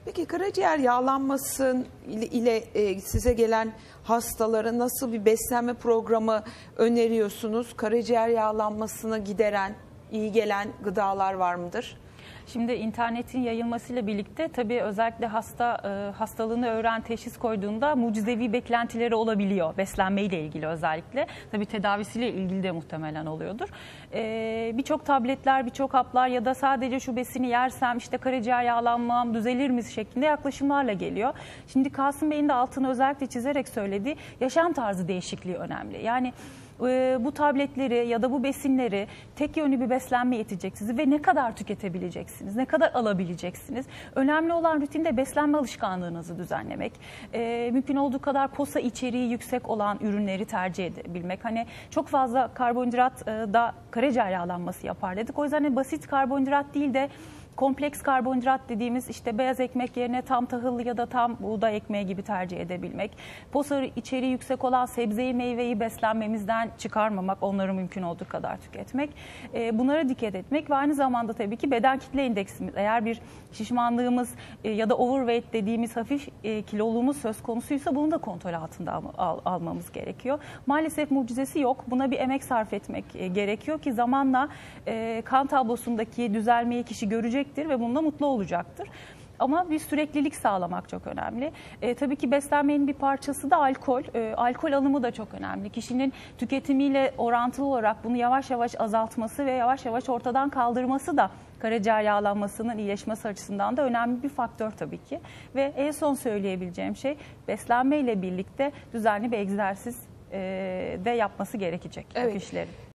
Peki karaciğer yağlanması ile size gelen hastalara nasıl bir beslenme programı öneriyorsunuz? Karaciğer yağlanmasını gideren, iyi gelen gıdalar var mıdır? Şimdi internetin yayılmasıyla birlikte tabii özellikle hastalığını öğren, teşhis koyduğunda mucizevi beklentileri olabiliyor. Beslenmeyle ilgili özellikle. Tabii tedavisiyle ilgili de muhtemelen oluyordur. Birçok tabletler, birçok haplar ya da sadece şu besini yersem işte karaciğer yağlanmam düzelir mi şeklinde yaklaşımlarla geliyor. Şimdi Kasım Bey'in de altını özellikle çizerek söylediği yaşam tarzı değişikliği önemli. Yani bu tabletleri ya da bu besinleri tek yönlü bir beslenme yetecek sizi ve ne kadar tüketebileceksiniz, ne kadar alabileceksiniz. Önemli olan rutinde beslenme alışkanlığınızı düzenlemek. Mümkün olduğu kadar posa içeriği yüksek olan ürünleri tercih edebilmek. Hani çok fazla karbonhidrat da karaciğer yağlanması yapar dedik. O yüzden basit karbonhidrat değil de kompleks karbonhidrat dediğimiz işte beyaz ekmek yerine tam tahıllı ya da tam buğday ekmeği gibi tercih edebilmek. Posa içeriği yüksek olan sebzeyi, meyveyi beslenmemizden çıkarmamak, onları mümkün olduğu kadar tüketmek. Bunlara dikkat etmek ve aynı zamanda tabii ki beden kitle indeksimiz. Eğer bir şişmanlığımız ya da overweight dediğimiz hafif kiloluğumuz söz konusuysa bunu da kontrol altında almamız gerekiyor. Maalesef mucizesi yok. Buna bir emek sarf etmek gerekiyor ki zamanla kan tablosundaki düzelmeyi kişi görecek ve bununla mutlu olacaktır. Ama bir süreklilik sağlamak çok önemli. Tabii ki beslenmenin bir parçası da alkol. Alkol alımı da çok önemli. Kişinin tüketimiyle orantılı olarak bunu yavaş yavaş azaltması ve yavaş yavaş ortadan kaldırması da karaciğer yağlanmasının iyileşmesi açısından da önemli bir faktör tabii ki. Ve en son söyleyebileceğim şey beslenmeyle birlikte düzenli bir egzersiz de yapması gerekecek kişilerin.